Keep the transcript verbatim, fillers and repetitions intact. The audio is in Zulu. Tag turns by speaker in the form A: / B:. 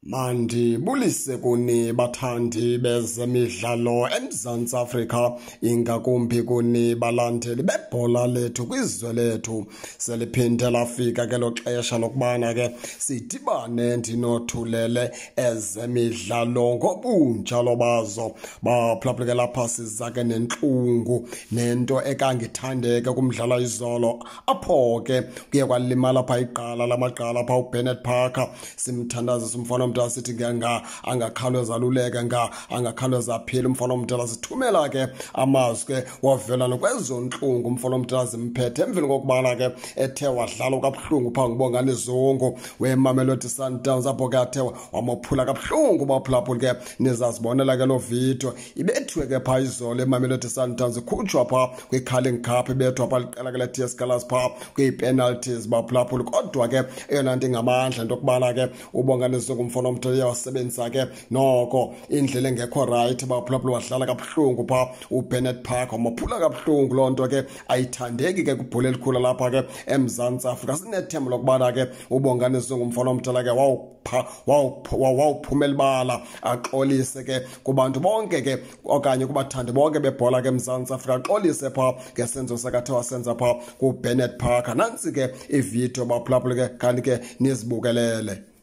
A: Mandibulise kuni bathandi bezemidlalo eMzantsi Afrika, ingakumbi kuni balandeli bebhola lethu kwizwe lethu. Seliphinde lafika ke lo xesha lokubana ke sidibane ndinothulele ezemidlalo ngobunjalo bazo. Baphulaphuleke lapha siza ke nentlungu nento ekangithandeke kumdlala izolo, apho ke kuye kwalimala pha iqala lamaqala pha uBernard Parker. Simthandaza simfana umntwana sithi nga angakhawuleza aluleke nga angakhawuleza aphile umfana omdala. Sithumela ke amazwi ke wavela nokwezo ntlungu umfana omdala zimphethe emveni kokubana ke ethe wadlala kabuhlungu pha ngibongani zongo weMamelodi Sundowns, apho ke athe wamophula kabuhlungu baphulaphula ke nizazibonela ke lo video. Ibethiwe ke pha izolo eMamelodi Sundowns, ikhutshwa pha kwi-Carling Cup, ibethwa pha liqela ke le-T S Galaxy pha kwi-penalties baphulaphula. Kodwa ke eyona nto ingamandla into yokubana ke ubongani zongo umfana omdala uyawusebenzisa ke noko indlela engekho right baphulaphula, wadlala kabuhlungu pha uBernard Parker wamophula kabuhlungu. Loo nto ke ayithandeki ke kwibhola elikhulu lapha ke eMzantsi Afrika. Sinethemba lokubana ke ubongani zongo umfana omdala ke wawuphumela ibala axolise ke kubantu bonke ke okanye kubathandi bonke bebhola ke eMzantsi Afrika, axolise pha ngesenzo sakathe wasenza pha kuBernard Parker. Nantsi ke ividiyo baphulaphula ke kanti ke nizibukelele.